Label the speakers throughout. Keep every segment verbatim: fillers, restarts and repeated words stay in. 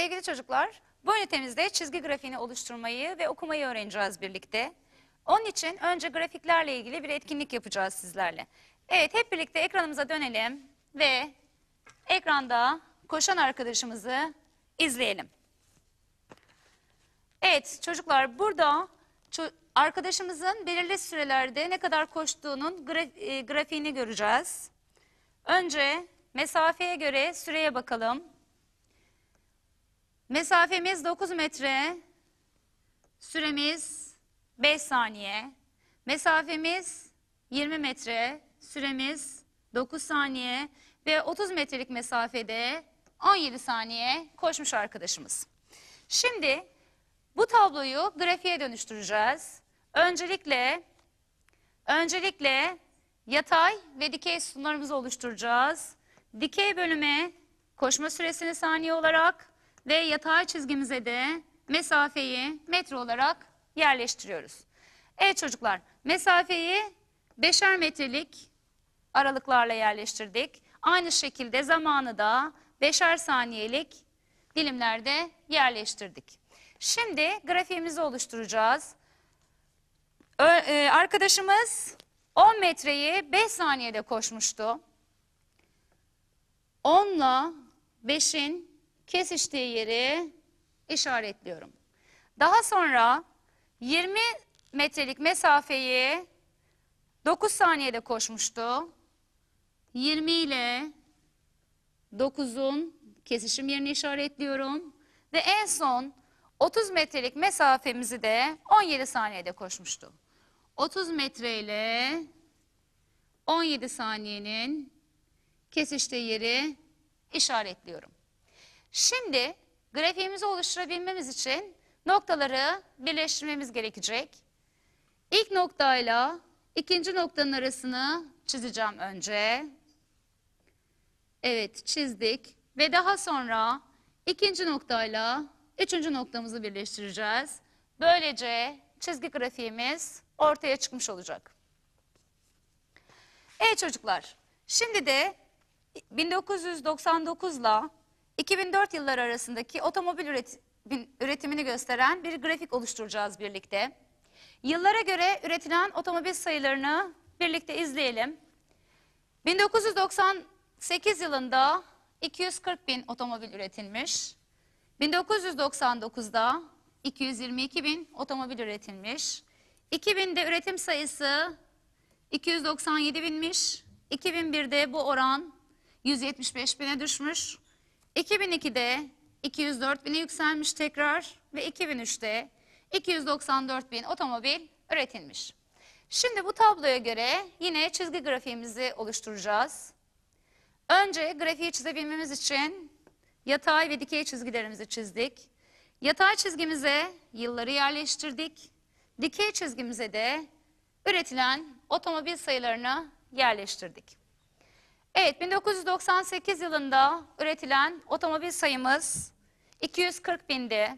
Speaker 1: Sevgili çocuklar, bu ünitemizde çizgi grafiğini oluşturmayı ve okumayı öğreneceğiz birlikte. Onun için önce grafiklerle ilgili bir etkinlik yapacağız sizlerle. Evet, hep birlikte ekranımıza dönelim ve ekranda koşan arkadaşımızı izleyelim. Evet çocuklar, burada arkadaşımızın belirli sürelerde ne kadar koştuğunun grafiğini göreceğiz. Önce mesafeye göre süreye bakalım. Mesafemiz dokuz metre, süremiz beş saniye. Mesafemiz yirmi metre, süremiz dokuz saniye ve otuz metrelik mesafede on yedi saniye koşmuş arkadaşımız. Şimdi bu tabloyu grafiğe dönüştüreceğiz. Öncelikle öncelikle yatay ve dikey sütunlarımızı oluşturacağız. Dikey bölüme koşma süresini saniye olarak ve yatay çizgimize de mesafeyi metre olarak yerleştiriyoruz. Evet çocuklar, mesafeyi beşer metrelik aralıklarla yerleştirdik. Aynı şekilde zamanı da beşer saniyelik dilimlerde yerleştirdik. Şimdi grafiğimizi oluşturacağız. Ö e, arkadaşımız on metreyi beş saniyede koşmuştu. on ile beşin kesiştiği yeri işaretliyorum. Daha sonra yirmi metrelik mesafeyi dokuz saniyede koşmuştu. yirmi ile dokuzun kesişim yerini işaretliyorum. Ve en son otuz metrelik mesafemizi de on yedi saniyede koşmuştu. otuz metre ile on yedi saniyenin kesiştiği yeri işaretliyorum. Şimdi grafiğimizi oluşturabilmemiz için noktaları birleştirmemiz gerekecek. İlk noktayla ikinci noktanın arasını çizeceğim önce. Evet, çizdik ve daha sonra ikinci noktayla üçüncü noktamızı birleştireceğiz. Böylece çizgi grafiğimiz ortaya çıkmış olacak. Evet çocuklar, şimdi de bin dokuz yüz doksan dokuz ile iki bin dört yılları arasındaki otomobil üretimini gösteren bir grafik oluşturacağız birlikte. Yıllara göre üretilen otomobil sayılarını birlikte izleyelim. bin dokuz yüz doksan sekiz yılında iki yüz kırk bin otomobil üretilmiş. bin dokuz yüz doksan dokuzda iki yüz yirmi iki bin otomobil üretilmiş. iki binde üretim sayısı iki yüz doksan yedi binmiş. iki bin birde bu oran yüz yetmiş beş bine düşmüş. iki bin ikide iki yüz dört bine yükselmiş tekrar ve iki bin üçte iki yüz doksan dört bin otomobil üretilmiş. Şimdi bu tabloya göre yine çizgi grafiğimizi oluşturacağız. Önce grafiği çizebilmemiz için yatay ve dikey çizgilerimizi çizdik. Yatay çizgimize yılları yerleştirdik. Dikey çizgimize de üretilen otomobil sayılarını yerleştirdik. Evet, bin dokuz yüz doksan sekiz yılında üretilen otomobil sayımız iki yüz kırk bindi.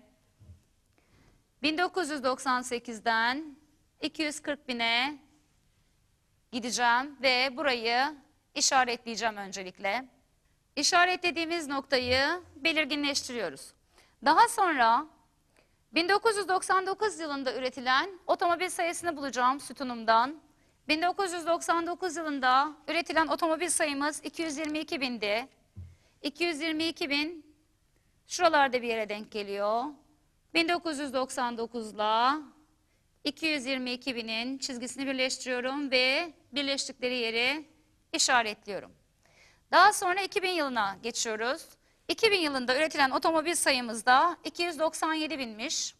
Speaker 1: bin dokuz yüz doksan sekizden iki yüz kırk bine gideceğim ve burayı işaretleyeceğim öncelikle. İşaretlediğimiz noktayı belirginleştiriyoruz. Daha sonra bin dokuz yüz doksan dokuz yılında üretilen otomobil sayısını bulacağım sütunumdan. bin dokuz yüz doksan dokuz yılında üretilen otomobil sayımız iki yüz yirmi iki bindi. iki yüz yirmi iki bin şuralarda bir yere denk geliyor. bin dokuz yüz doksan dokuz ile iki yüz yirmi iki binin çizgisini birleştiriyorum ve birleştikleri yeri işaretliyorum. Daha sonra iki bin yılına geçiyoruz. iki bin yılında üretilen otomobil sayımız da iki yüz doksan yedi binmiş.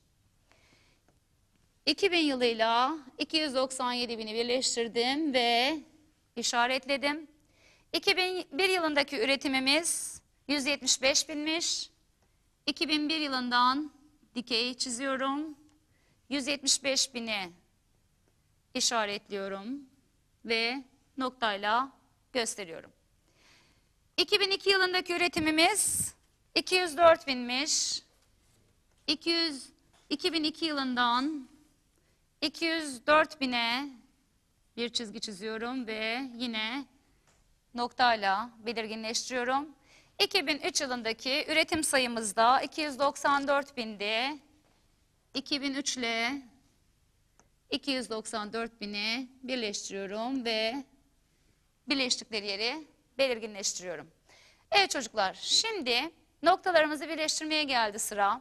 Speaker 1: iki bin yılıyla iki yüz doksan yedi bini birleştirdim ve işaretledim. iki bin bir yılındaki üretimimiz yüz yetmiş beş binmiş. iki bin bir yılından dikey çiziyorum. yüz yetmiş beş bini işaretliyorum ve noktayla gösteriyorum. iki bin iki yılındaki üretimimiz iki yüz dört binmiş. iki yüz, iki bin iki yılından iki yüz dört bine bir çizgi çiziyorum ve yine noktayla belirginleştiriyorum. iki bin üç yılındaki üretim sayımızda iki yüz doksan dört bindi. iki bin üç ile iki yüz doksan dört bini birleştiriyorum ve birleştikleri yeri belirginleştiriyorum. Evet çocuklar, şimdi noktalarımızı birleştirmeye geldi sıra.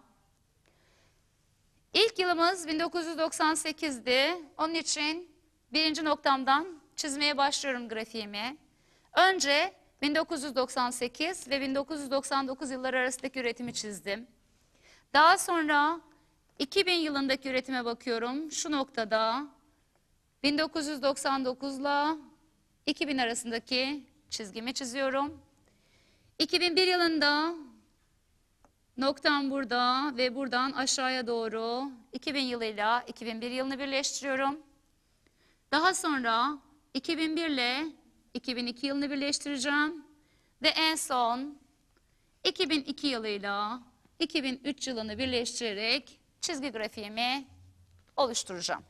Speaker 1: İlk yılımız bin dokuz yüz doksan sekizdi. Onun için birinci noktamdan çizmeye başlıyorum grafiğimi. Önce bin dokuz yüz doksan sekiz ve bin dokuz yüz doksan dokuz yılları arasındaki üretimi çizdim. Daha sonra iki bin yılındaki üretime bakıyorum. Şu noktada bin dokuz yüz doksan dokuz ile iki bin arasındaki çizgimi çiziyorum. iki bin bir yılında noktam burada ve buradan aşağıya doğru iki bin yılıyla iki bin bir yılını birleştiriyorum. Daha sonra iki bin bir ile iki bin iki yılını birleştireceğim ve en son iki bin iki yılıyla iki bin üç yılını birleştirerek çizgi grafiğimi oluşturacağım.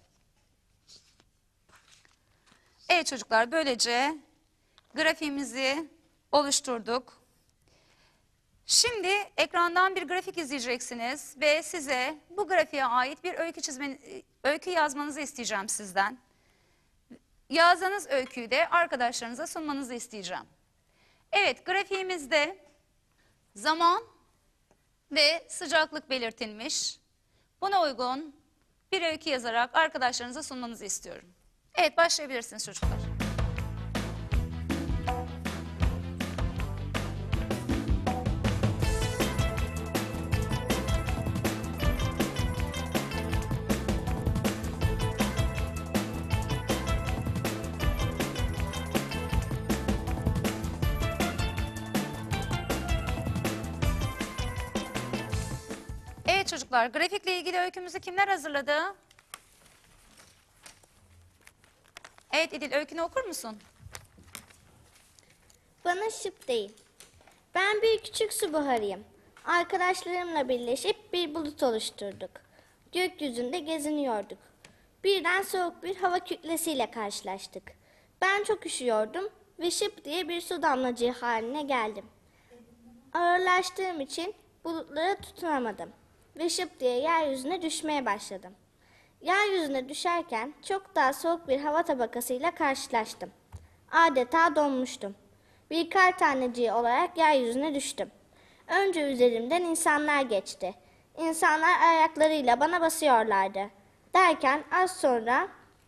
Speaker 1: Evet çocuklar, böylece grafiğimizi oluşturduk. Şimdi ekrandan bir grafik izleyeceksiniz ve size bu grafiğe ait bir öykü çizmeni, öykü yazmanızı isteyeceğim sizden. Yazdığınız öyküyü de arkadaşlarınıza sunmanızı isteyeceğim. Evet, grafiğimizde zaman ve sıcaklık belirtilmiş. Buna uygun bir öykü yazarak arkadaşlarınıza sunmanızı istiyorum. Evet, başlayabilirsiniz çocuklar. Evet çocuklar, grafikle ilgili öykümüzü kimler hazırladı? Evet İdil, öykünü okur musun?
Speaker 2: Bana şıp değil. Ben bir küçük su buharıyım. Arkadaşlarımla birleşip bir bulut oluşturduk. Gökyüzünde geziniyorduk. Birden soğuk bir hava kütlesiyle karşılaştık. Ben çok üşüyordum ve şıp diye bir su damlacığı haline geldim. Ağırlaştığım için bulutlara tutunamadım ve şıp diye yeryüzüne düşmeye başladım. Yeryüzüne düşerken çok daha soğuk bir hava tabakasıyla karşılaştım. Adeta donmuştum. Bir kar taneciği olarak yeryüzüne düştüm. Önce üzerimden insanlar geçti. İnsanlar ayaklarıyla bana basıyorlardı. Derken az sonra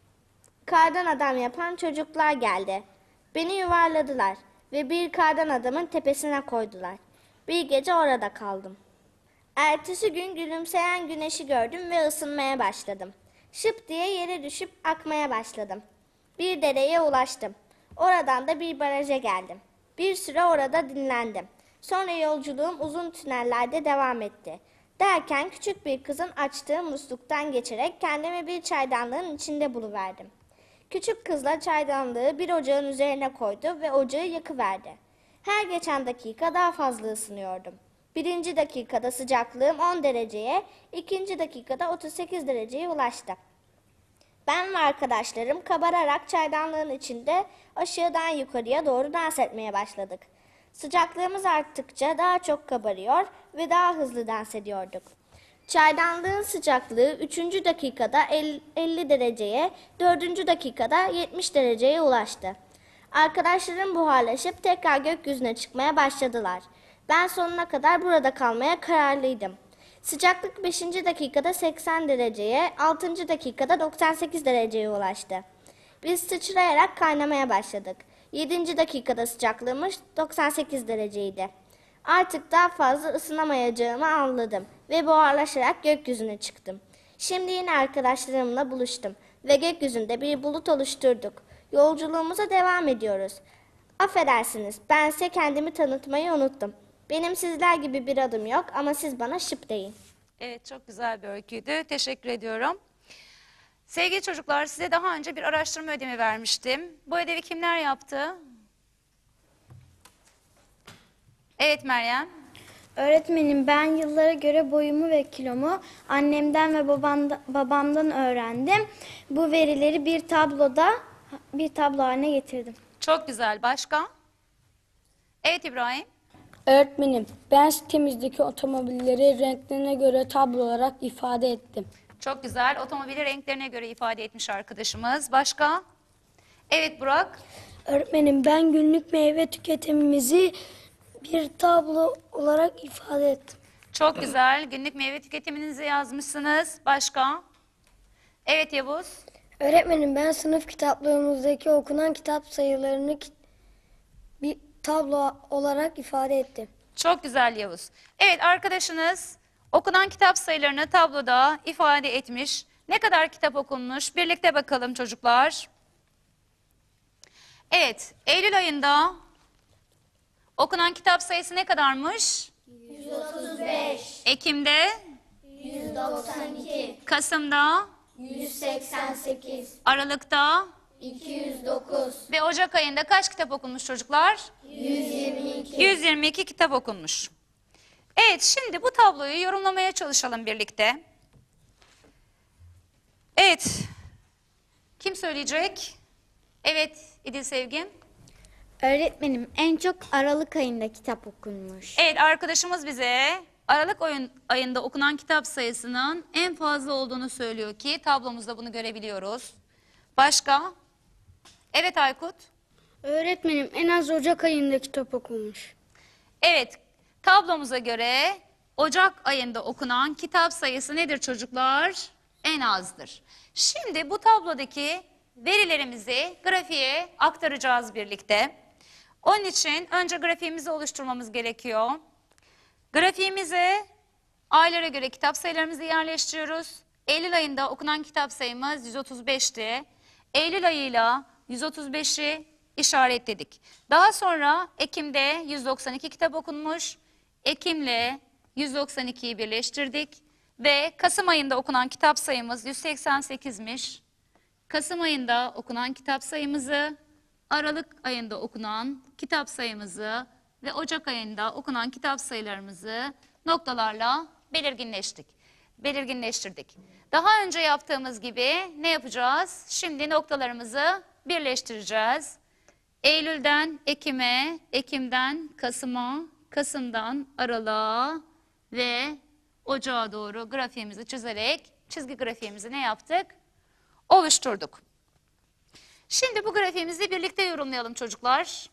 Speaker 2: kardan adam yapan çocuklar geldi. Beni yuvarladılar ve bir kardan adamın tepesine koydular. Bir gece orada kaldım. Ertesi gün gülümseyen güneşi gördüm ve ısınmaya başladım. Şıp diye yere düşüp akmaya başladım. Bir dereye ulaştım. Oradan da bir baraja geldim. Bir süre orada dinlendim. Sonra yolculuğum uzun tünellerde devam etti. Derken küçük bir kızın açtığı musluktan geçerek kendimi bir çaydanlığın içinde buluverdim. Küçük kızla çaydanlığı bir ocağın üzerine koydu ve ocağı yakıverdi. Her geçen dakika daha fazla ısınıyordum. Birinci dakikada sıcaklığım on dereceye, ikinci dakikada otuz sekiz dereceye ulaştı. Ben ve arkadaşlarım kabararak çaydanlığın içinde aşağıdan yukarıya doğru dans etmeye başladık. Sıcaklığımız arttıkça daha çok kabarıyor ve daha hızlı dans ediyorduk. Çaydanlığın sıcaklığı üçüncü dakikada elli dereceye, dördüncü dakikada yetmiş dereceye ulaştı. Arkadaşlarım buharlaşıp tekrar gökyüzüne çıkmaya başladılar. Ben sonuna kadar burada kalmaya kararlıydım. Sıcaklık beşinci dakikada seksen dereceye, altıncı dakikada doksan sekiz dereceye ulaştı. Biz sıçrayarak kaynamaya başladık. yedinci dakikada sıcaklığımız doksan sekiz dereceydi. Artık daha fazla ısınamayacağımı anladım ve buharlaşarak gökyüzüne çıktım. Şimdi yine arkadaşlarımla buluştum ve gökyüzünde bir bulut oluşturduk. Yolculuğumuza devam ediyoruz. Affedersiniz, bense kendimi tanıtmayı unuttum. Benim sizler gibi bir adım yok ama siz bana şıp deyin.
Speaker 1: Evet, çok güzel bir öyküydü. Teşekkür ediyorum. Sevgili çocuklar, size daha önce bir araştırma ödevi vermiştim. Bu ödevi kimler yaptı? Evet Meryem.
Speaker 3: Öğretmenim, ben yıllara göre boyumu ve kilomu annemden ve babamda, babamdan öğrendim. Bu verileri bir tabloda bir tablo haline getirdim.
Speaker 1: Çok güzel. Başka? Evet İbrahim.
Speaker 4: Öğretmenim, ben sitemizdeki otomobilleri renklerine göre tablo olarak ifade ettim.
Speaker 1: Çok güzel. Otomobili renklerine göre ifade etmiş arkadaşımız. Başka? Evet Burak.
Speaker 5: Öğretmenim ben günlük meyve tüketimimizi bir tablo olarak ifade ettim.
Speaker 1: Çok güzel. Günlük meyve tüketiminizi yazmışsınız. Başka? Evet Yavuz.
Speaker 5: Öğretmenim ben sınıf kitaplarımızdaki okunan kitap sayılarını ki- bir tablo olarak ifade ettim.
Speaker 1: Çok güzel Yavuz. Evet arkadaşınız okunan kitap sayılarını tabloda ifade etmiş. Ne kadar kitap okunmuş? Birlikte bakalım çocuklar. Evet, Eylül ayında okunan kitap sayısı ne kadarmış? yüz otuz beş. Ekim'de? yüz doksan iki. Kasım'da?
Speaker 2: yüz seksen sekiz,
Speaker 1: Aralık'ta?
Speaker 2: iki yüz dokuz,
Speaker 1: Ve Ocak ayında kaç kitap okunmuş çocuklar?
Speaker 2: yüz yirmi iki.
Speaker 1: yüz yirmi iki kitap okunmuş. Evet, şimdi bu tabloyu yorumlamaya çalışalım birlikte. Evet, kim söyleyecek? Evet, İdil Sevgim.
Speaker 3: Öğretmenim en çok Aralık ayında kitap okunmuş.
Speaker 1: Evet, arkadaşımız bize Aralık oyun, ayında okunan kitap sayısının en fazla olduğunu söylüyor ki tablomuzda bunu görebiliyoruz. Başka? Evet Aykut.
Speaker 5: Öğretmenim en az Ocak ayında kitap okunmuş.
Speaker 1: Evet, tablomuza göre Ocak ayında okunan kitap sayısı nedir çocuklar? En azdır. Şimdi bu tablodaki verilerimizi grafiğe aktaracağız birlikte. Onun için önce grafiğimizi oluşturmamız gerekiyor. Grafiğimize aylara göre kitap sayılarımızı yerleştiriyoruz. Eylül ayında okunan kitap sayımız yüz otuz beşti. Eylül ayıyla yüz otuz beşi işaretledik. Daha sonra Ekim'de yüz doksan iki kitap okunmuş. Ekim'le yüz doksan ikiyi birleştirdik. Ve Kasım ayında okunan kitap sayımız yüz seksen sekizmiş. Kasım ayında okunan kitap sayımızı, Aralık ayında okunan kitap sayımızı ve Ocak ayında okunan kitap sayılarımızı noktalarla belirginleştik. Belirginleştirdik. Daha önce yaptığımız gibi ne yapacağız? Şimdi noktalarımızı birleştireceğiz. Eylül'den Ekim'e, Ekim'den Kasım'a, Kasım'dan Aralık'a ve Ocağa doğru grafiğimizi çizerek çizgi grafiğimizi ne yaptık? Oluşturduk. Şimdi bu grafiğimizi birlikte yorumlayalım çocuklar.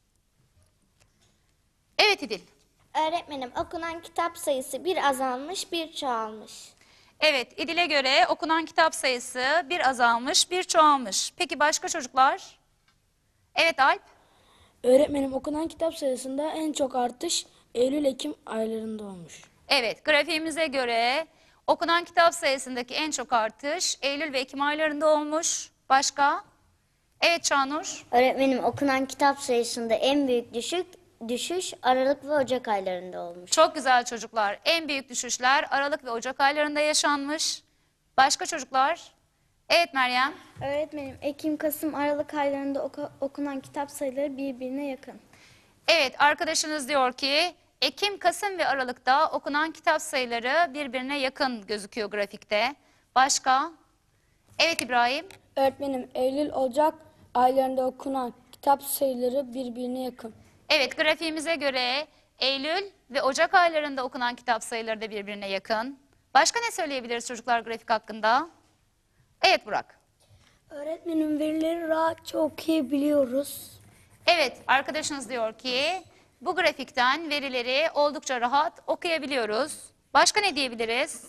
Speaker 1: Evet İdil.
Speaker 2: Öğretmenim okunan kitap sayısı bir azalmış, bir çoğalmış.
Speaker 1: Evet İdil'e göre okunan kitap sayısı bir azalmış, bir çoğalmış. Peki başka çocuklar? Evet Alp.
Speaker 4: Öğretmenim, okunan kitap sayısında en çok artış Eylül-Ekim aylarında olmuş.
Speaker 1: Evet, grafiğimize göre okunan kitap sayısındaki en çok artış Eylül ve Ekim aylarında olmuş. Başka? Evet Çağnur.
Speaker 6: Öğretmenim okunan kitap sayısında en büyük düşük düşüş Aralık ve Ocak aylarında olmuş.
Speaker 1: Çok güzel çocuklar. En büyük düşüşler Aralık ve Ocak aylarında yaşanmış. Başka çocuklar? Evet Meryem.
Speaker 3: Öğretmenim Ekim, Kasım, Aralık aylarında oku- okunan kitap sayıları birbirine yakın.
Speaker 1: Evet, arkadaşınız diyor ki Ekim, Kasım ve Aralık'ta okunan kitap sayıları birbirine yakın gözüküyor grafikte. Başka? Evet İbrahim.
Speaker 4: Öğretmenim, Eylül-Ocak aylarında okunan kitap sayıları birbirine yakın.
Speaker 1: Evet, grafiğimize göre Eylül ve Ocak aylarında okunan kitap sayıları da birbirine yakın. Başka ne söyleyebiliriz çocuklar grafik hakkında? Evet Burak.
Speaker 5: Öğretmenim verileri rahatça okuyabiliyoruz.
Speaker 1: Evet, arkadaşınız diyor ki bu grafikten verileri oldukça rahat okuyabiliyoruz. Başka ne diyebiliriz?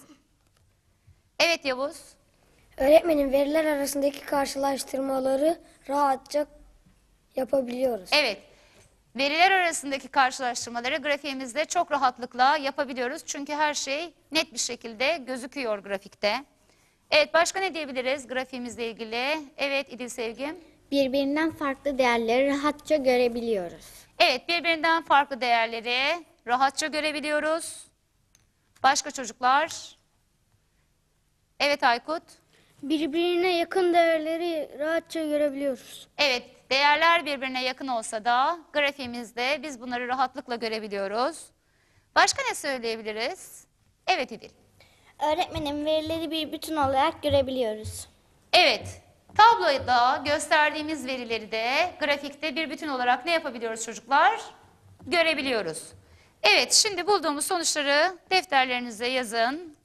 Speaker 1: Evet Yavuz.
Speaker 5: Öğretmenim veriler arasındaki karşılaştırmaları rahatça yapabiliyoruz.
Speaker 1: Evet, veriler arasındaki karşılaştırmaları grafiğimizde çok rahatlıkla yapabiliyoruz. Çünkü her şey net bir şekilde gözüküyor grafikte. Evet, başka ne diyebiliriz grafiğimizle ilgili? Evet İdil Sevgim.
Speaker 6: Birbirinden farklı değerleri rahatça görebiliyoruz.
Speaker 1: Evet, birbirinden farklı değerleri rahatça görebiliyoruz. Başka çocuklar? Evet Aykut.
Speaker 5: Birbirine yakın değerleri rahatça görebiliyoruz.
Speaker 1: Evet, değerler birbirine yakın olsa da grafiğimizde biz bunları rahatlıkla görebiliyoruz. Başka ne söyleyebiliriz? Evet İdil.
Speaker 2: Öğretmenim verileri bir bütün olarak görebiliyoruz.
Speaker 1: Evet, tabloda gösterdiğimiz verileri de grafikte bir bütün olarak ne yapabiliyoruz çocuklar? Görebiliyoruz. Evet, şimdi bulduğumuz sonuçları defterlerinize yazın.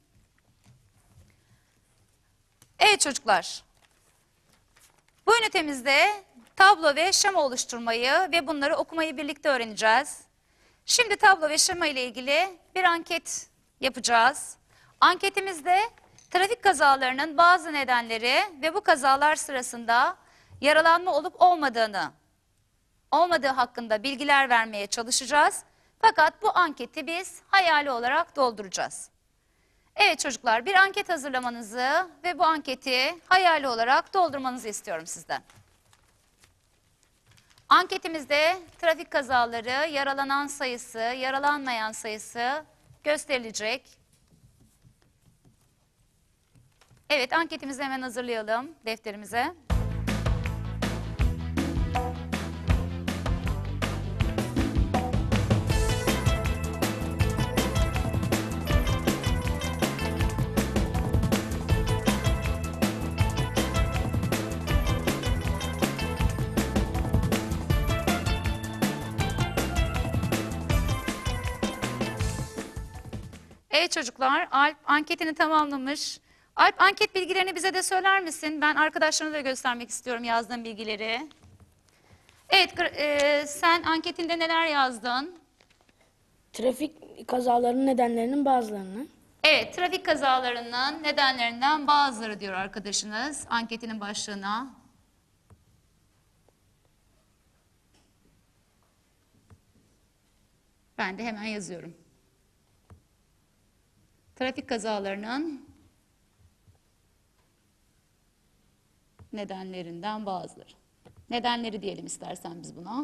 Speaker 1: Evet çocuklar, bu ünitemizde tablo ve şema oluşturmayı ve bunları okumayı birlikte öğreneceğiz. Şimdi tablo ve şema ile ilgili bir anket yapacağız. Anketimizde trafik kazalarının bazı nedenleri ve bu kazalar sırasında yaralanma olup olmadığını, olmadığı hakkında bilgiler vermeye çalışacağız. Fakat bu anketi biz hayali olarak dolduracağız. Evet çocuklar, bir anket hazırlamanızı ve bu anketi hayali olarak doldurmanızı istiyorum sizden. Anketimizde trafik kazaları, yaralanan sayısı, yaralanmayan sayısı gösterilecek. Evet, anketimizi hemen hazırlayalım defterimize. Evet çocuklar, Alp anketini tamamlamış. Alp, anket bilgilerini bize de söyler misin? Ben arkadaşlarına da göstermek istiyorum yazdığım bilgileri. Evet, gr- e, sen anketinde neler yazdın?
Speaker 4: Trafik kazalarının nedenlerinin bazılarını.
Speaker 1: Evet, trafik kazalarının nedenlerinden bazıları diyor arkadaşınız anketinin başlığına. Ben de hemen yazıyorum. Trafik kazalarının nedenlerinden bazıları. Nedenleri diyelim istersen biz buna.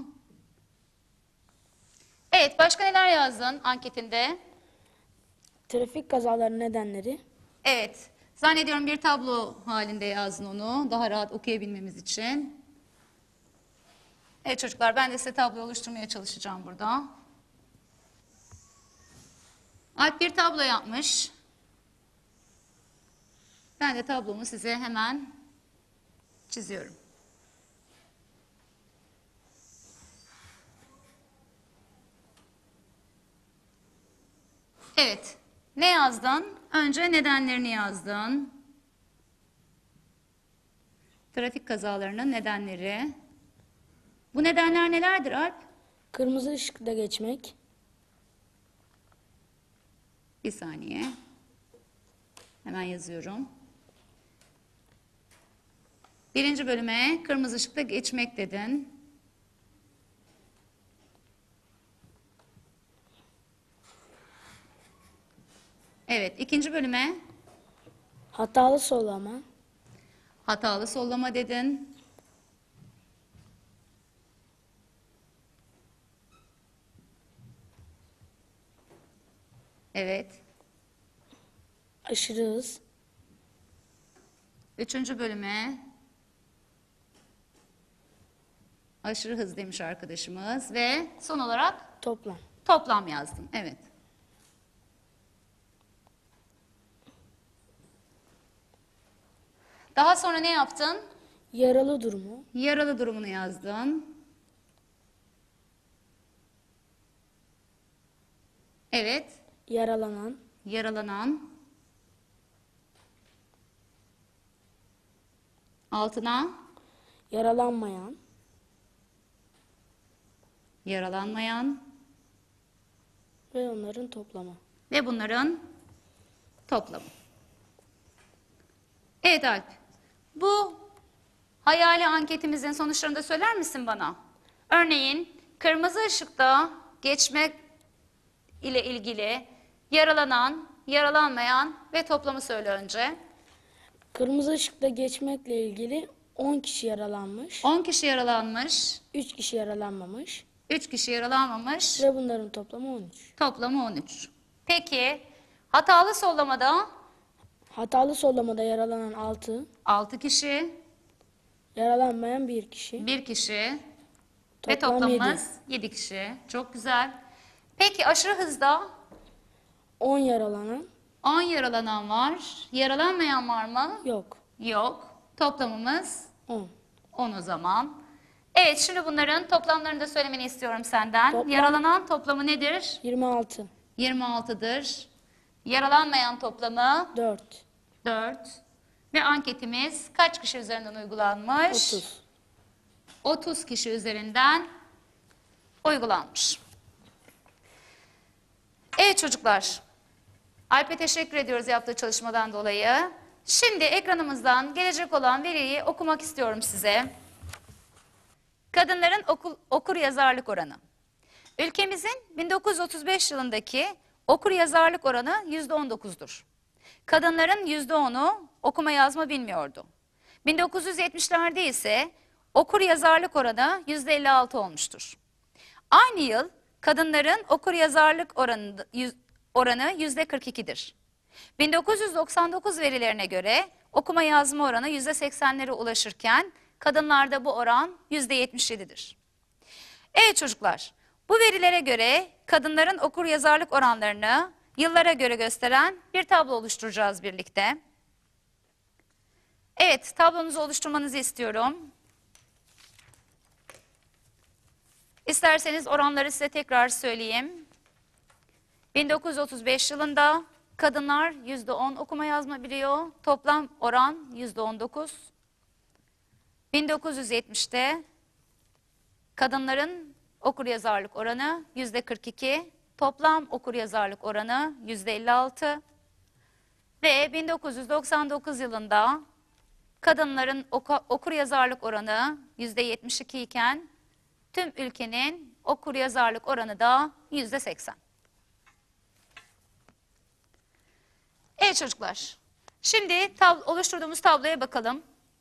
Speaker 1: Evet, başka neler yazdın anketinde?
Speaker 4: Trafik kazalarının nedenleri.
Speaker 1: Evet, zannediyorum bir tablo halinde yazdın onu, daha rahat okuyabilmemiz için. Evet çocuklar, ben de size tablo oluşturmaya çalışacağım burada. Alp bir tablo yapmış. Ben de tablomu size hemen çiziyorum. Evet, ne yazdın? Önce nedenlerini yazdın. Trafik kazalarının nedenleri. Bu nedenler nelerdir Alp?
Speaker 4: Kırmızı ışıkta geçmek.
Speaker 1: Bir saniye. Hemen yazıyorum. Birinci bölüme kırmızı ışıkta geçmek dedin. Evet, ikinci bölüme
Speaker 4: Hatalı sollama.
Speaker 1: hatalı sollama dedin. Evet.
Speaker 4: Aşırı hız.
Speaker 1: Üçüncü bölüme aşırı hız demiş arkadaşımız ve son olarak
Speaker 4: Toplam.
Speaker 1: toplam yazdım. Evet. Daha sonra ne yaptın?
Speaker 4: Yaralı durumu.
Speaker 1: Yaralı durumunu yazdın. Evet.
Speaker 4: Yaralanan.
Speaker 1: Yaralanan. Altına
Speaker 4: Yaralanmayan.
Speaker 1: yaralanmayan
Speaker 4: Ve onların toplamı.
Speaker 1: ve bunların toplamı. Evet Alp. Bu hayali anketimizin sonuçlarını da söyler misin bana? Örneğin kırmızı ışıkta geçmek ile ilgili yaralanan, yaralanmayan ve toplamı söyle önce.
Speaker 4: Kırmızı ışıkta geçmekle ilgili on kişi yaralanmış.
Speaker 1: on kişi yaralanmış,
Speaker 4: üç kişi yaralanmamış.
Speaker 1: üç kişi yaralanmamış,
Speaker 4: Ve bunların toplamı on üç.
Speaker 1: toplamı on üç. Peki hatalı sollamada
Speaker 4: Hatalı sollamada yaralanan altı.
Speaker 1: altı kişi,
Speaker 4: Yaralanmayan bir kişi.
Speaker 1: bir kişi ve
Speaker 4: Toplam
Speaker 1: toplamımız yedi kişi. Çok güzel. Peki aşırı hızda
Speaker 4: on yaralanan
Speaker 1: on yaralanan var. Yaralanmayan var mı?
Speaker 4: yok.
Speaker 1: Yok. Toplamımız
Speaker 4: on.
Speaker 1: on o zaman. Evet, şimdi bunların toplamlarını da söylemeni istiyorum senden.
Speaker 4: Toplam-
Speaker 1: Yaralanan toplamı nedir?
Speaker 4: yirmi altı.
Speaker 1: yirmi altıdır. Yaralanmayan toplamı
Speaker 4: dört.
Speaker 1: dört. Ve anketimiz kaç kişi üzerinden uygulanmış?
Speaker 4: otuz.
Speaker 1: otuz kişi üzerinden uygulanmış. Evet çocuklar, Alp'e teşekkür ediyoruz yaptığı çalışmadan dolayı. Şimdi ekranımızdan gelecek olan veriyi okumak istiyorum size. Kadınların okul, okur yazarlık oranı. Ülkemizin bin dokuz yüz otuz beş yılındaki okur yazarlık oranı yüzde on dokuzdur. Kadınların yüzde onu okuma yazma bilmiyordu. bin dokuz yüz yetmişlerde ise okur yazarlık oranı yüzde elli altı olmuştur. Aynı yıl kadınların okur yazarlık oranı, yüz- oranı yüzde kırk ikidir. bin dokuz yüz doksan dokuz verilerine göre okuma yazma oranı yüzde seksenlere ulaşırken kadınlarda bu oran yüzde yetmiş yedidir. Evet çocuklar, bu verilere göre kadınların okur yazarlık oranlarını yıllara göre gösteren bir tablo oluşturacağız birlikte. Evet, tablonuzu oluşturmanızı istiyorum. İsterseniz oranları size tekrar söyleyeyim. bin dokuz yüz otuz beş yılında kadınlar yüzde on okuma yazma biliyor. Toplam oran yüzde on dokuz. bin dokuz yüz yetmişte kadınların okur yazarlık oranı yüzde kırk iki. Toplam okur yazarlık oranı yüzde elli altı. Ve bin dokuz yüz doksan dokuz yılında kadınların oku, okur yazarlık oranı yüzde yetmiş iki iken tüm ülkenin okur yazarlık oranı da yüzde seksen. Evet çocuklar, şimdi tab oluşturduğumuz tabloya bakalım.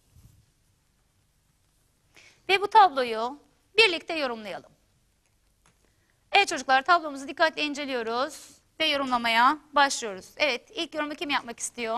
Speaker 1: Ve bu tabloyu birlikte yorumlayalım. Evet çocuklar, tablomuzu dikkatle inceliyoruz ve yorumlamaya başlıyoruz. Evet, ilk yorumu kim yapmak istiyor?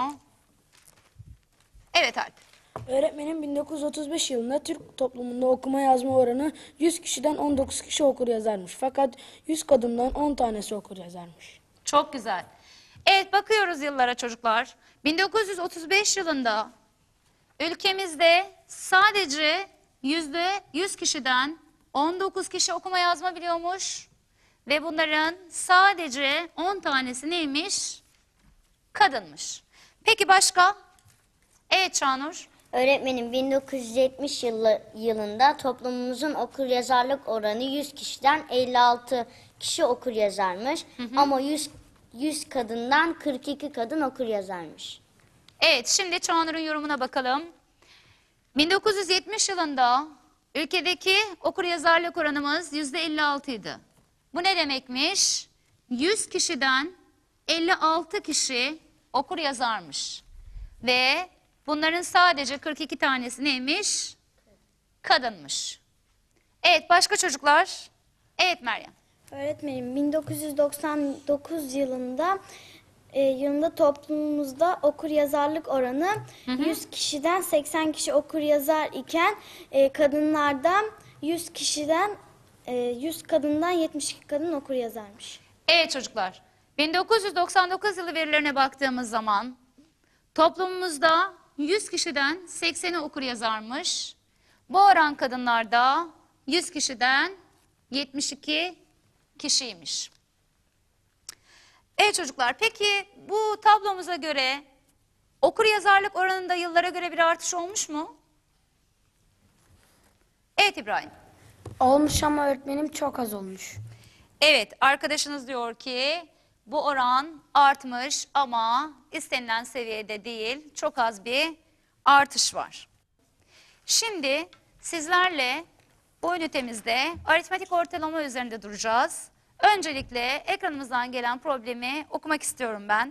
Speaker 1: Evet Alp.
Speaker 4: Öğretmenim bin dokuz yüz otuz beş yılında Türk toplumunda okuma yazma oranı yüz kişiden on dokuz kişi okur yazarmış. Fakat yüz kadından on tanesi okur yazarmış.
Speaker 1: Çok güzel. Evet, bakıyoruz yıllara çocuklar. bin dokuz yüz otuz beş yılında ülkemizde sadece yüzde yüz kişiden on dokuz kişi okuma yazma biliyormuş. Ve bunların sadece on tanesi neymiş? Kadınmış. Peki başka? Evet Çağnur.
Speaker 6: Öğretmenim bin dokuz yüz yetmiş yılı, yılında toplumumuzun okur yazarlık oranı yüz kişiden elli altı kişi okur yazarmış. Hı hı. Ama yüz, yüz kadından kırk iki kadın okur yazarmış.
Speaker 1: Evet, şimdi Çağnur'un yorumuna bakalım. bin dokuz yüz yetmiş yılında ülkedeki okur yazarlık oranımız yüzde elli altı idi. Bu ne demekmiş? yüz kişiden elli altı kişi okur yazarmış. Ve bunların sadece kırk iki tanesi neymiş? Kadınmış. Evet, başka çocuklar? Evet Meryem.
Speaker 3: Öğretmenim bin dokuz yüz doksan dokuz yılında e, yılında toplumumuzda okur yazarlık oranı hı hı. yüz kişiden seksen kişi okur yazar iken e, kadınlardan yüz kişiden e, yüz kadından yetmiş iki kadın okur yazarmış.
Speaker 1: Evet çocuklar, bin dokuz yüz doksan dokuz yılı verilerine baktığımız zaman toplumumuzda yüz kişiden sekseni okur yazarmış. Bu oran kadınlarda yüz kişiden yetmiş iki kişiymiş. Evet çocuklar, peki bu tablomuza göre okur yazarlık oranında yıllara göre bir artış olmuş mu? Evet İbrahim.
Speaker 5: Olmuş ama öğretmenim çok az olmuş.
Speaker 1: Evet, arkadaşınız diyor ki bu oran artmış ama istenilen seviyede değil, çok az bir artış var. Şimdi sizlerle bu ünitemizde aritmetik ortalama üzerinde duracağız. Öncelikle ekranımızdan gelen problemi okumak istiyorum ben.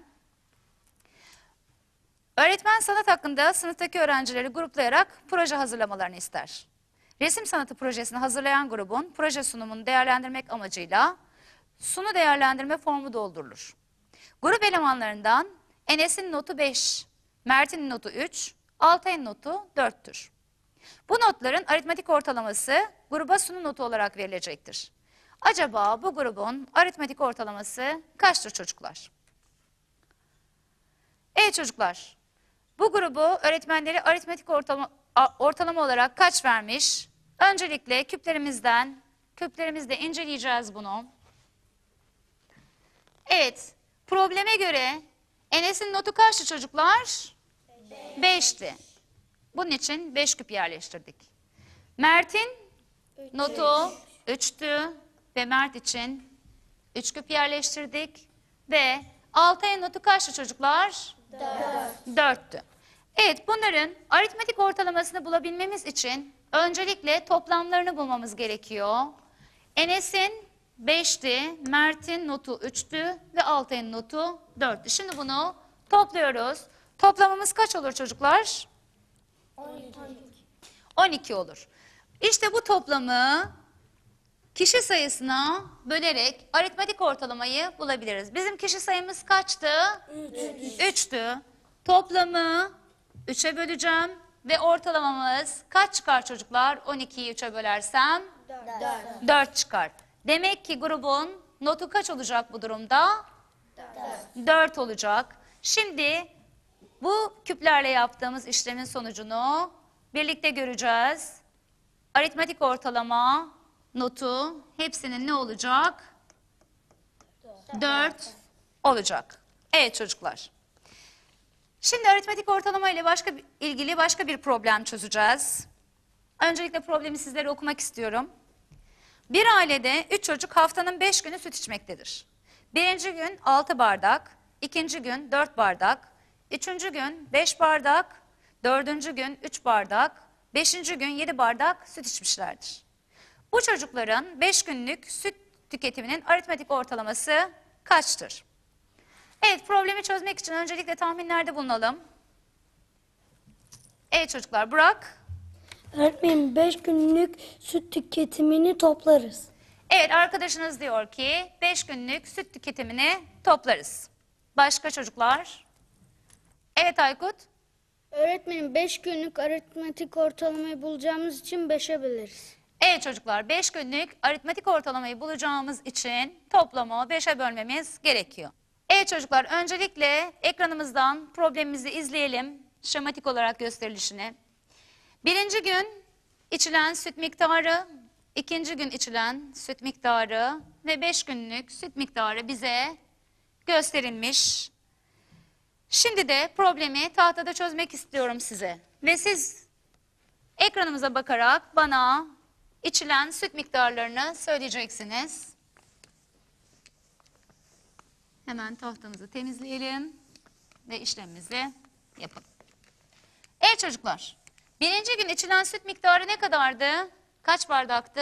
Speaker 1: Öğretmen sanat hakkında sınıftaki öğrencileri gruplayarak proje hazırlamalarını ister. Resim sanatı projesini hazırlayan grubun proje sunumunu değerlendirmek amacıyla sunu değerlendirme formu doldurulur. Grup elemanlarından Enes'in notu beş, Mert'in notu üç, Altay'ın notu dörttür. Bu notların aritmetik ortalaması gruba sunu notu olarak verilecektir. Acaba bu grubun aritmetik ortalaması kaçtır çocuklar? Evet çocuklar, bu grubu öğretmenleri aritmetik ortalama, ortalama olarak kaç vermiş? Öncelikle küplerimizden, küplerimizde inceleyeceğiz bunu. Evet, probleme göre Enes'in notu kaçtı çocuklar? beşti. Bunun için beş küp yerleştirdik. Mert'in notu üçtü ve Mert için üç küp yerleştirdik. Ve Altay'ın notu kaçtı çocuklar? dörttü. Evet, bunların aritmetik ortalamasını bulabilmemiz için öncelikle toplamlarını bulmamız gerekiyor. Enes'in beşti, Mert'in notu üçtü ve Altay'ın notu dörttü. Şimdi bunu topluyoruz. Toplamımız kaç olur çocuklar? on iki olur. İşte bu toplamı kişi sayısına bölerek aritmetik ortalamayı bulabiliriz. Bizim kişi sayımız kaçtı? üçtü. Toplamı üçe böleceğim ve ortalamamız kaç çıkar çocuklar? on ikiyi üçe bölersem dört çıkar. Demek ki grubun notu kaç olacak bu durumda? dört olacak. Şimdi bu küplerle yaptığımız işlemin sonucunu birlikte göreceğiz. Aritmetik ortalama notu hepsinin ne olacak? dört olacak. Evet çocuklar. Şimdi aritmetik ortalama ile başka bir, ilgili başka bir problem çözeceğiz. Öncelikle problemi sizlere okumak istiyorum. Bir ailede üç çocuk haftanın beş günü süt içmektedir. Birinci gün altı bardak, ikinci gün dört bardak, üçüncü gün beş bardak, dördüncü gün üç bardak, beşinci gün yedi bardak süt içmişlerdir. Bu çocukların beş günlük süt tüketiminin aritmetik ortalaması kaçtır? Evet, problemi çözmek için öncelikle tahminlerde bulunalım. Evet çocuklar, Burak.
Speaker 5: Öğretmenim beş günlük süt tüketimini toplarız.
Speaker 1: Evet, arkadaşınız diyor ki beş günlük süt tüketimini toplarız. Başka çocuklar? Evet Aykut.
Speaker 3: Öğretmenim beş günlük aritmetik ortalamayı bulacağımız için beşe böleriz.
Speaker 1: Evet çocuklar, beş günlük aritmetik ortalamayı bulacağımız için toplamı beşe bölmemiz gerekiyor. Evet çocuklar, öncelikle ekranımızdan problemimizi izleyelim, şematik olarak gösterilişini. Birinci gün içilen süt miktarı, ikinci gün içilen süt miktarı ve beş günlük süt miktarı bize gösterilmiş. Şimdi de problemi tahtada çözmek istiyorum size. Ve siz ekranımıza bakarak bana içilen süt miktarlarını söyleyeceksiniz. Hemen tahtamızı temizleyelim ve işlemimizi yapalım. Evet çocuklar, birinci gün içilen süt miktarı ne kadardı? Kaç bardaktı?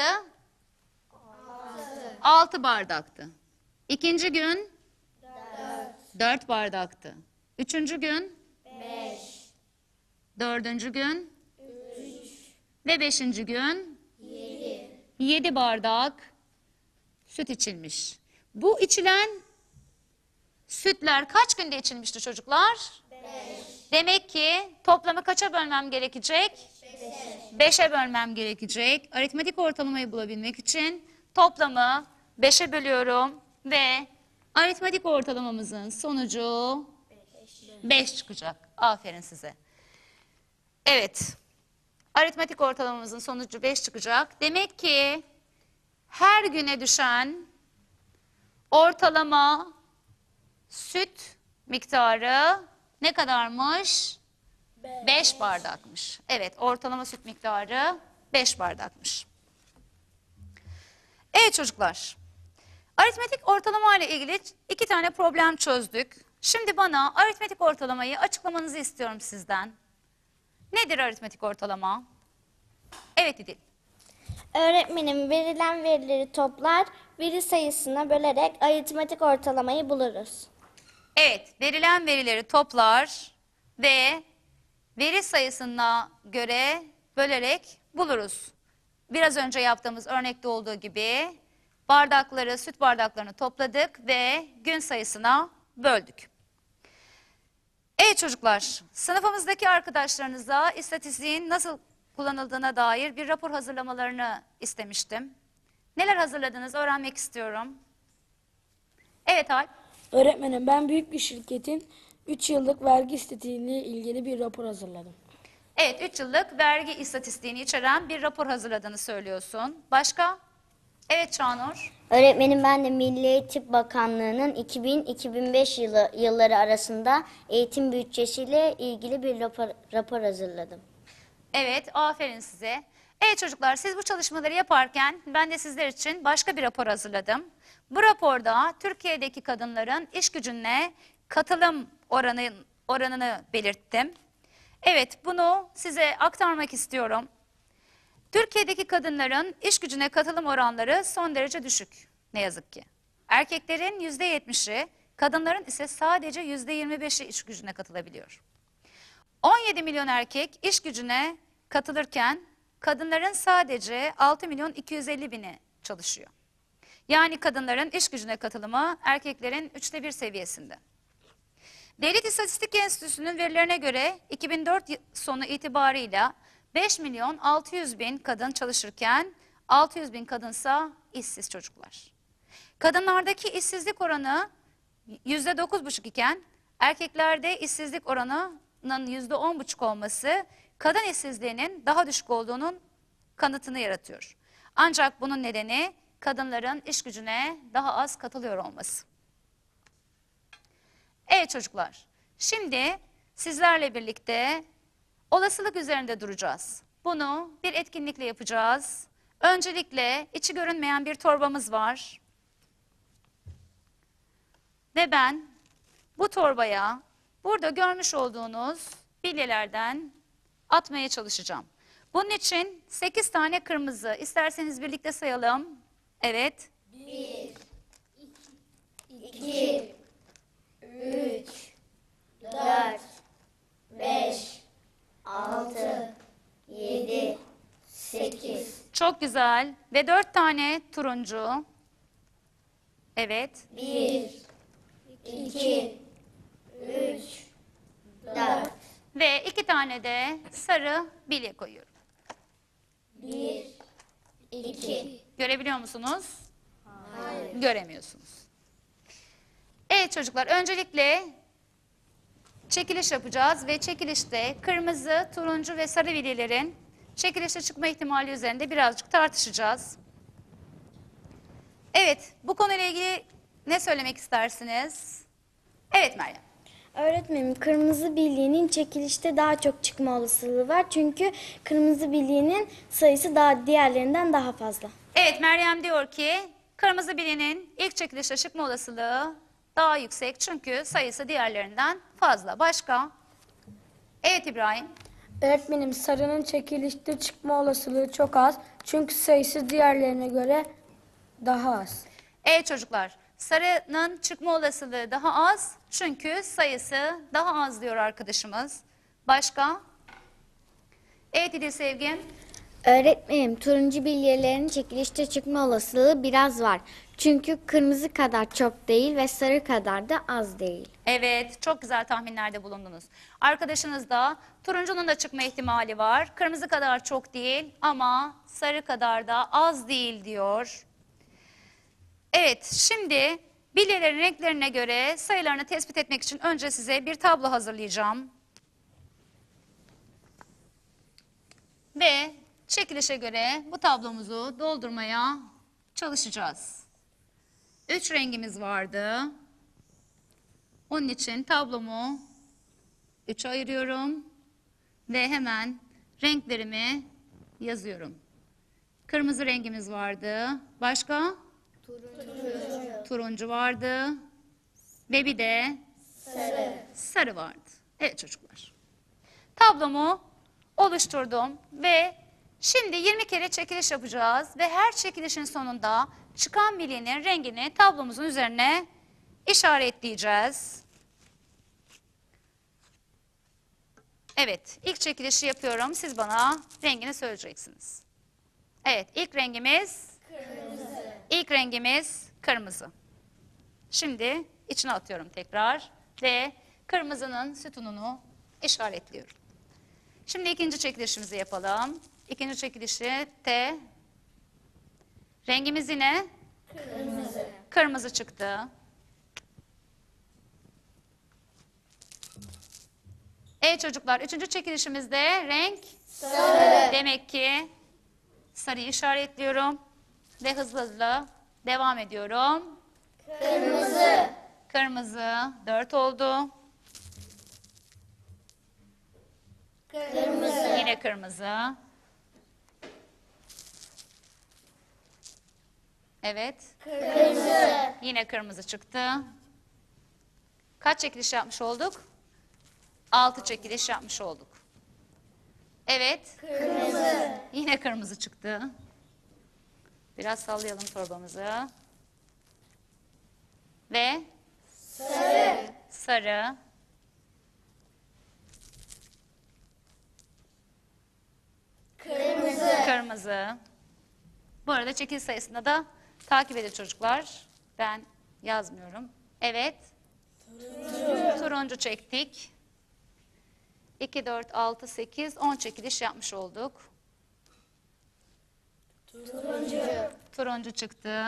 Speaker 1: Altı. Altı bardaktı. İkinci gün? Dört. Dört bardaktı. Üçüncü gün? Beş. Dördüncü gün? Üç. Ve beşinci gün? Yedi. Yedi bardak süt içilmiş. Bu içilen sütler kaç günde içilmişti çocuklar? Beş. Demek ki toplamı kaça bölmem gerekecek? Beşe. Beşe bölmem gerekecek. Aritmetik ortalamayı bulabilmek için toplamı beşe bölüyorum ve aritmetik ortalamamızın sonucu beş çıkacak. Aferin size. Evet. Aritmetik ortalamamızın sonucu beş çıkacak. Demek ki her güne düşen ortalama süt miktarı ne kadarmış? beş bardakmış. Evet, ortalama süt miktarı beş bardakmış. Evet çocuklar. Aritmetik ortalama ile ilgili iki tane problem çözdük. Şimdi bana aritmetik ortalamayı açıklamanızı istiyorum sizden. Nedir aritmetik ortalama? Evet İdil.
Speaker 2: Öğretmenim verilen verileri toplar, veri sayısına bölerek aritmetik ortalamayı buluruz.
Speaker 1: Evet, verilen verileri toplar ve veri sayısına göre bölerek buluruz. Biraz önce yaptığımız örnekte olduğu gibi bardakları, süt bardaklarını topladık ve gün sayısına böldük. Evet çocuklar, sınıfımızdaki arkadaşlarınıza istatistiğin nasıl kullanıldığına dair bir rapor hazırlamalarını istemiştim. Neler hazırladınız öğrenmek istiyorum. Evet Alp.
Speaker 4: Öğretmenim ben büyük bir şirketin üç yıllık vergi istatistiğiyle ilgili bir rapor hazırladım.
Speaker 1: Evet, üç yıllık vergi istatistiğini içeren bir rapor hazırladığını söylüyorsun. Başka? Evet Çağnur.
Speaker 6: Öğretmenim ben de Milli Eğitim Bakanlığı'nın iki bin iki bin beş yılı, yılları arasında eğitim bütçesiyle ilgili bir rapor, rapor hazırladım.
Speaker 1: Evet, aferin size. Evet çocuklar, siz bu çalışmaları yaparken ben de sizler için başka bir rapor hazırladım. Bu raporda Türkiye'deki kadınların iş gücüne katılım oranı, oranını belirttim. Evet, bunu size aktarmak istiyorum. Türkiye'deki kadınların iş gücüne katılım oranları son derece düşük ne yazık ki. Erkeklerin yüzde yetmişi, kadınların ise sadece yüzde yirmi beşi iş gücüne katılabiliyor. on yedi milyon erkek iş gücüne katılırken kadınların sadece altı milyon iki yüz elli bini çalışıyor. Yani kadınların iş gücüne katılımı erkeklerin üçte bir seviyesinde. Devlet İstatistik Enstitüsü'nün verilerine göre iki bin dört sonu itibarıyla beş milyon altı yüz bin kadın çalışırken altı yüz bin kadınsa işsiz çocuklar. Kadınlardaki işsizlik oranı yüzde dokuz buçuk iken erkeklerde işsizlik oranının yüzde on buçuk olması kadın işsizliğinin daha düşük olduğunun kanıtını yaratıyor. Ancak bunun nedeni kadınların iş gücüne daha az katılıyor olması. Evet çocuklar, şimdi sizlerle birlikte olasılık üzerinde duracağız. Bunu bir etkinlikle yapacağız. Öncelikle içi görünmeyen bir torbamız var. Ve ben bu torbaya burada görmüş olduğunuz bilyelerden atmaya çalışacağım. Bunun için sekiz tane kırmızı. İsterseniz birlikte sayalım. Evet.
Speaker 2: bir, iki, üç, dört, beş, altı, yedi, sekiz,
Speaker 1: Çok güzel. Ve dört tane turuncu. Evet.
Speaker 2: bir, iki, üç, dört,
Speaker 1: Ve iki tane de sarı bilye koyuyorum.
Speaker 2: bir, iki,
Speaker 1: Görebiliyor musunuz? Hayır. Göremiyorsunuz. Evet çocuklar, öncelikle çekiliş yapacağız ve çekilişte kırmızı, turuncu ve sarı bilyelerin çekilişe çıkma ihtimali üzerinde birazcık tartışacağız. Evet, bu konuyla ilgili ne söylemek istersiniz? Evet Meryem.
Speaker 3: Öğretmenim, kırmızı bilyenin çekilişte daha çok çıkma olasılığı var. Çünkü kırmızı bilyenin sayısı daha diğerlerinden daha fazla.
Speaker 1: Evet, Meryem diyor ki kırmızı bilyenin ilk çekilişe çıkma olasılığı daha yüksek çünkü sayısı diğerlerinden fazla. Başka? Evet İbrahim.
Speaker 4: Öğretmenim sarının çekilişte çıkma olasılığı çok az. Çünkü sayısı diğerlerine göre daha az.
Speaker 1: Evet çocuklar, sarının çıkma olasılığı daha az çünkü sayısı daha az diyor arkadaşımız. Başka? Evet İdil Sevgim.
Speaker 7: Öğretmenim, turuncu bilyelerin çekilişte çıkma olasılığı biraz var. Çünkü kırmızı kadar çok değil ve sarı kadar da az değil.
Speaker 1: Evet, çok güzel tahminlerde bulundunuz. Arkadaşınız da turuncunun da çıkma ihtimali var. Kırmızı kadar çok değil ama sarı kadar da az değil diyor. Evet, şimdi bilyelerin renklerine göre sayılarını tespit etmek için önce size bir tablo hazırlayacağım. Ve çekilişe göre bu tablomuzu doldurmaya çalışacağız. Üç rengimiz vardı. Onun için tablomu üçe ayırıyorum ve hemen renklerimi yazıyorum. Kırmızı rengimiz vardı. Başka? Turuncu. Turuncu vardı. Ve bir de sarı. Sarı vardı. Evet çocuklar. Tablomu oluşturdum ve şimdi yirmi kere çekiliş yapacağız ve her çekilişin sonunda çıkan bilyenin rengini tablomuzun üzerine işaretleyeceğiz. Evet, ilk çekilişi yapıyorum. Siz bana rengini söyleyeceksiniz. Evet, ilk rengimiz kırmızı. İlk rengimiz kırmızı. Şimdi içine atıyorum tekrar ve kırmızının sütununu işaretliyorum. Şimdi ikinci çekilişimizi yapalım. İkinci çekilişi de rengimiz yine kırmızı. Kırmızı çıktı. Evet çocuklar, üçüncü çekilişimizde renk sarı. Demek ki sarıyı işaretliyorum ve hızlı hızlı devam ediyorum. Kırmızı. Kırmızı, dört oldu. Kırmızı. Yine kırmızı. Evet. Kırmızı. Yine kırmızı çıktı. Kaç çekiliş yapmış olduk? Altı çekiliş yapmış olduk. Evet. Kırmızı. Yine kırmızı çıktı. Biraz sallayalım torbamızı. Ve sarı. Sarı. Kırmızı. Kırmızı. Bu arada çekiliş sayısında da takip edin çocuklar. Ben yazmıyorum. Evet. Turuncu. Turuncu çektik. iki, dört, altı, sekiz, on çekiliş yapmış olduk. Turuncu. Turuncu çıktı.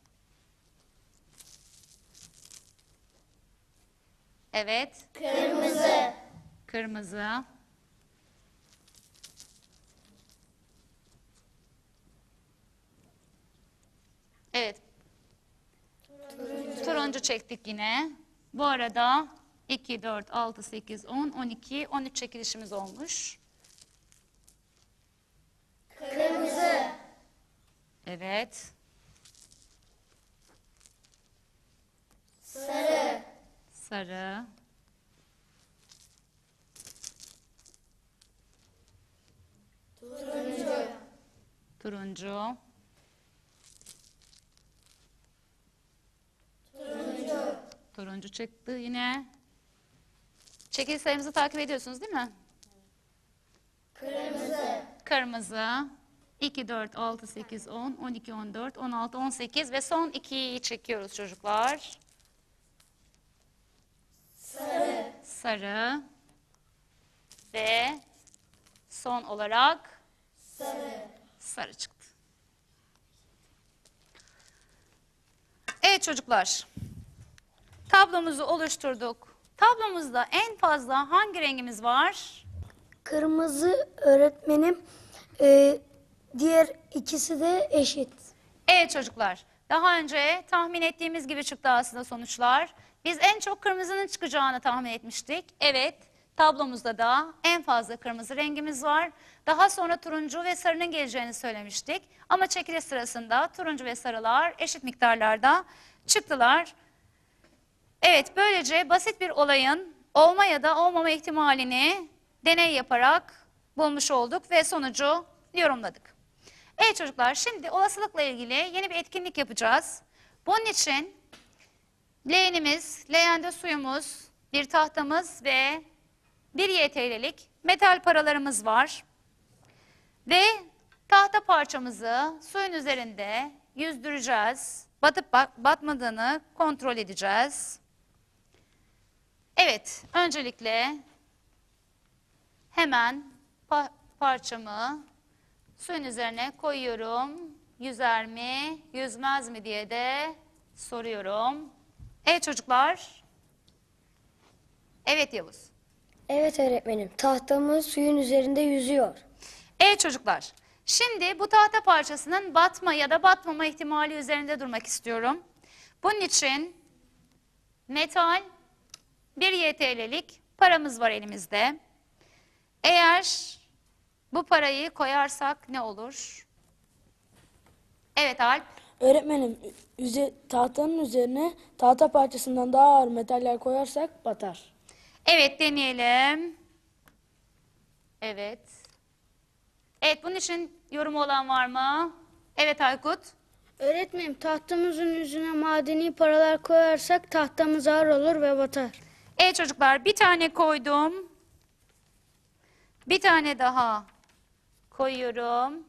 Speaker 1: Evet. Kırmızı. Kırmızı. Evet. Turuncu. Turuncu çektik yine. Bu arada iki, dört, altı, sekiz, on, on iki, on üç çekilişimiz olmuş. Kırmızı. Evet. Sarı. Sarı. Turuncu. Turuncu. Turuncu. Turuncu çıktı yine. Çekiliş sayımızı takip ediyorsunuz değil mi? Kırmızı. Kırmızı. iki, dört, altı, sekiz, on, on iki, on dört, on altı, on sekiz ve son ikiyi çekiyoruz çocuklar. Sarı. Sarı. Ve son olarak sarı. Sarı çıktı. Evet çocuklar. Tablomuzu oluşturduk. Tablomuzda en fazla hangi rengimiz var?
Speaker 5: Kırmızı öğretmenim. Ee, diğer ikisi de eşit.
Speaker 1: Evet çocuklar. Daha önce tahmin ettiğimiz gibi çıktı aslında sonuçlar. Biz en çok kırmızının çıkacağını tahmin etmiştik. Evet, tablomuzda da en fazla kırmızı rengimiz var. Daha sonra turuncu ve sarının geleceğini söylemiştik. Ama çekiliş sırasında turuncu ve sarılar eşit miktarlarda çıktılar. Evet, böylece basit bir olayın olma ya da olmama ihtimalini deney yaparak bulmuş olduk ve sonucu yorumladık. Evet çocuklar, şimdi olasılıkla ilgili yeni bir etkinlik yapacağız. Bunun için leğenimiz, leğende suyumuz, bir tahtamız ve bir Y T L'lik metal paralarımız var. Ve tahta parçamızı suyun üzerinde yüzdüreceğiz. Batıp bat- batmadığını kontrol edeceğiz. Evet, öncelikle hemen pa- parçamı suyun üzerine koyuyorum. Yüzer mi, yüzmez mi diye de soruyorum. Evet çocuklar. Evet Yavuz.
Speaker 5: Evet öğretmenim. Tahtamız suyun üzerinde yüzüyor.
Speaker 1: Evet çocuklar. Şimdi bu tahta parçasının batma ya da batmama ihtimali üzerinde durmak istiyorum. Bunun için metal bir Y T L'lik paramız var elimizde. Eğer bu parayı koyarsak ne olur? Evet Alp.
Speaker 4: Öğretmenim, üze, tahtanın üzerine tahta parçasından daha ağır metaller koyarsak batar.
Speaker 1: Evet deneyelim. Evet. Evet bunun için yorumu olan var mı? Evet Aykut.
Speaker 3: Öğretmenim tahtamızın yüzüne madeni paralar koyarsak tahtamız ağır olur ve batar.
Speaker 1: Evet çocuklar bir tane koydum. Bir tane daha koyuyorum.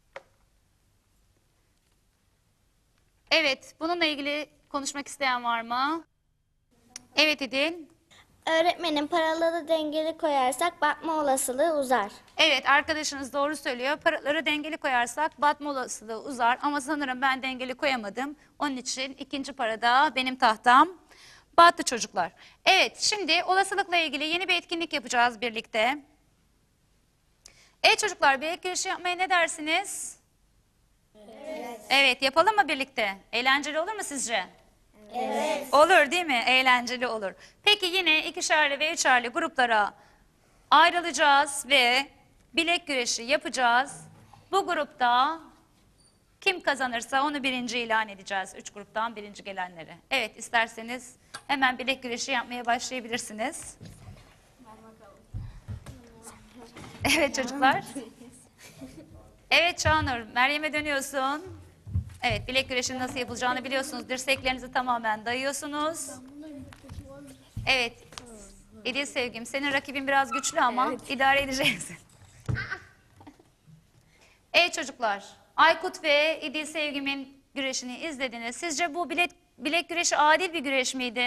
Speaker 1: Evet bununla ilgili konuşmak isteyen var mı? Evet İdil.
Speaker 2: Öğretmenim paraları dengeli koyarsak batma olasılığı uzar.
Speaker 1: Evet arkadaşınız doğru söylüyor. Paraları dengeli koyarsak batma olasılığı uzar. Ama sanırım ben dengeli koyamadım. Onun için ikinci parada benim tahtam Battı çocuklar. Evet, şimdi olasılıkla ilgili yeni bir etkinlik yapacağız birlikte. Evet çocuklar, bilek güreşi yapmaya ne dersiniz? Evet. Evet, yapalım mı birlikte? Eğlenceli olur mu sizce? Evet. Olur değil mi? Eğlenceli olur. Peki yine ikişerli ve üçerli gruplara ayrılacağız ve bilek güreşi yapacağız. Bu grupta kim kazanırsa onu birinci ilan edeceğiz. Üç gruptan birinci gelenleri. Evet, isterseniz hemen bilek güreşi yapmaya başlayabilirsiniz. Evet çocuklar. Evet Çağnur, Meryem'e dönüyorsun. Evet, bilek güreşinin nasıl yapılacağını biliyorsunuz. Dirseklerinizi tamamen dayıyorsunuz. Evet. İdil Sevgim, senin rakibin biraz güçlü ama evet, idare edeceksin. Evet çocuklar, Aykut ve İdil Sevgim'in güreşini izlediniz. Sizce bu bilek, bilek güreşi adil bir güreş miydi?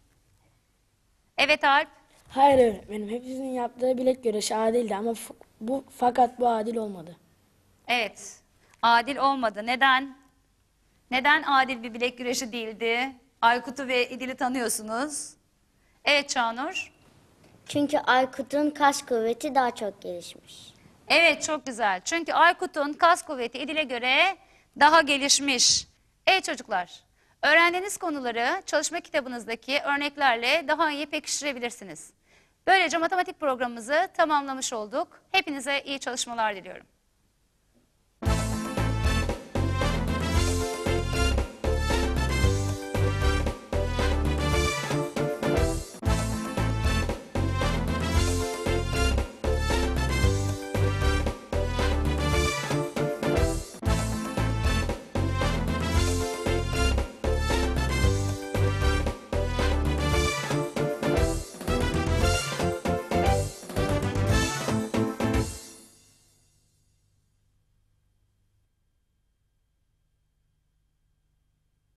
Speaker 1: Evet Alp.
Speaker 4: Hayır öğretmenim, hepsinin yaptığı bilek güreşi adildi ama f- bu fakat bu adil olmadı.
Speaker 1: Evet, adil olmadı. Neden? Neden adil bir bilek güreşi değildi? Aykut'u ve İdil'i tanıyorsunuz. Evet Çağnur.
Speaker 6: Çünkü Aykut'un kas kuvveti daha çok gelişmiş.
Speaker 1: Evet çok güzel. Çünkü Aykut'un kas kuvveti İdil'e göre daha gelişmiş. Evet çocuklar, öğrendiğiniz konuları çalışma kitabınızdaki örneklerle daha iyi pekiştirebilirsiniz. Böylece matematik programımızı tamamlamış olduk. Hepinize iyi çalışmalar diliyorum.